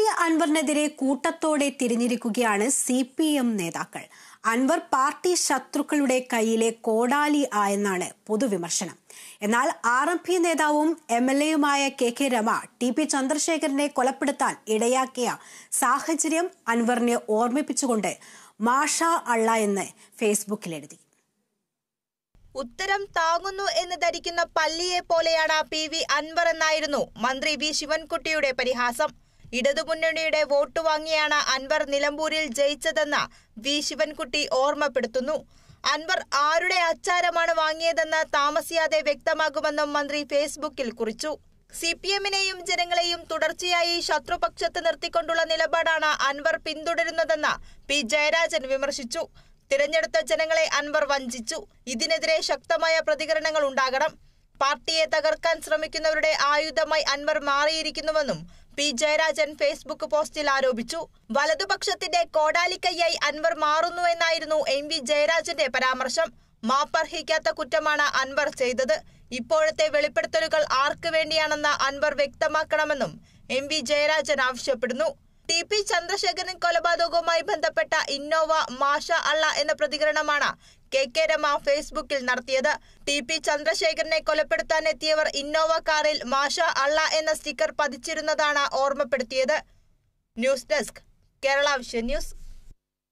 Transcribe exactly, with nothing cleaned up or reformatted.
അൻവറിനെതിരെ കൂട്ടത്തോടെ തിരിഞ്ഞിരിക്കുകയാണ് C P M നേതാക്ൾ. അൻവർ പാർട്ടി ശത്രുക്കളുടെ കയ്യിലെ കോടാലി ആയെന്നാണ് പൊതുവിമർശനം. എന്നാൽ ആർ എം പി നേതാവും എം എൽ എയുമായ K K Rama T P ചന്ദ്രശേഖരനെ കൊലപ്പെടുത്താൻ ഇടയാക്കിയ സാഹചര്യം അൻവറിനെ ഓർമ്മിപ്പിച്ചുകൊണ്ട് മാഷ അള്ള എന്ന് ഫേസ്ബുക്കിലെഴുതി. ഉത്തരം താങ്ങുന്നു എന്ന് ധരിക്കുന്ന പല്ലിയെ പോലെയാണ് പി വി അൻവർ എന്നായിരുന്നു മന്ത്രി വി ശിവൻകുട്ടിയുടെ പരിഹാസം. ഇടതുമുന്നണിയുടെ വോട്ട് വാങ്ങിയാണ് അൻവർ നിലമ്പൂരിൽ ജയിച്ചതെന്ന് വി ശിവൻകുട്ടി ഓർമ്മപ്പെടുത്തുന്നു. അൻവർ ആരുടെ അച്ചാരമാണ് വാങ്ങിയതെന്ന് താമസിയാതെ വ്യക്തമാകുമെന്നും മന്ത്രി ഫേസ്ബുക്കിൽ കുറിച്ചു. സി പി എമ്മിനെയും ജനങ്ങളെയും തുടർച്ചയായി ശത്രുപക്ഷത്ത് നിർത്തിക്കൊണ്ടുള്ള നിലപാടാണ് അൻവർ പിന്തുടരുന്നതെന്ന് പി ജയരാജൻ വിമർശിച്ചു. തിരഞ്ഞെടുത്ത ജനങ്ങളെ അൻവർ വഞ്ചിച്ചു. ഇതിനെതിരെ ശക്തമായ പ്രതികരണങ്ങൾ ഉണ്ടാകണം. പാർട്ടിയെ തകർക്കാൻ ശ്രമിക്കുന്നവരുടെ ആയുധമായി അൻവർ മാറിയിരിക്കുന്നുവെന്നും പി ജയരാജൻ ഫേസ്ബുക്ക് പോസ്റ്റിൽ ആരോപിച്ചു. വലതുപക്ഷത്തിന്റെ കോടാലിക്കയ്യായി അൻവർ മാറുന്നുവെന്നായിരുന്നു എം വി ജയരാജന്റെ പരാമർശം. മാപ്പർഹിക്കാത്ത കുറ്റമാണ് അൻവർ ചെയ്തത്. ഇപ്പോഴത്തെ വെളിപ്പെടുത്തലുകൾ ആർക്ക് വേണ്ടിയാണെന്ന് അൻവർ വ്യക്തമാക്കണമെന്നും എം വി ജയരാജൻ ആവശ്യപ്പെടുന്നു. ടി പി ചന്ദ്രശേഖരൻ കൊലപാതകവുമായി ബന്ധപ്പെട്ട ഇന്നോവ മാഷ അള്ള എന്ന പ്രതികരണമാണ് കെ കെ രമ ഫേസ്ബുക്കിൽ നടത്തിയത്. ടി പി ചന്ദ്രശേഖരനെ കൊലപ്പെടുത്താൻ എത്തിയവർ ഇന്നോവ കാറിൽ മാഷ അള്ള എന്ന സ്റ്റിക്കർ പതിച്ചിരുന്നതാണ് ഓർമ്മപ്പെടുത്തിയത്. News desk, Kerala vision news.